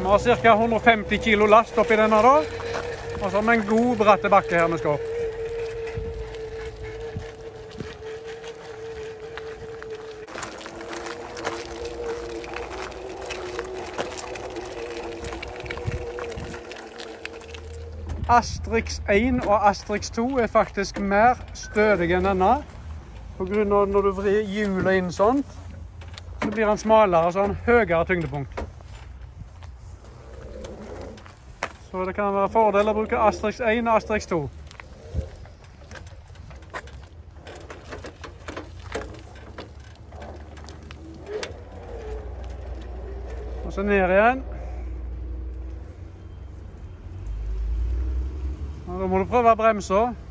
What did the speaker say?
Vi har ca. 150 kilo last oppi denne da. Og så har vi en god bratte bakke her vi skal opp. Asterix 1 og Asterix 2 er faktisk mer stødige enn denne. På grunn av når du vrir hjulet inn sånn, så blir den smalere og så har den høyere tyngdepunkt. Så det kan være fordel å bruke Asterix 1 og Asterix 2. Og så ned igjen. Og da må du prøve å bremse.